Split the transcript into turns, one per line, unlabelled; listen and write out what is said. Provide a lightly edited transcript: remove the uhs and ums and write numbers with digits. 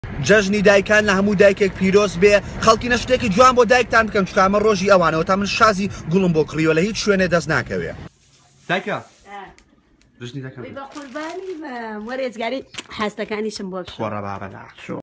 جەژنی دایکان لە هەموو دایکێک پیرۆز بێ خەڵکی نەشتێکی جوان بۆ دایکتان بکەم چکامە ڕۆژی ئەوانەوە تا من شازی گوڵم بۆ کڕیوە لە هیچ شوێنێ دەست ناکەوێ دایکە ژنی دەکەم
بە قوربانی وەرێزگاری هەستەکانیشم بۆ
خۆڕە بابەدا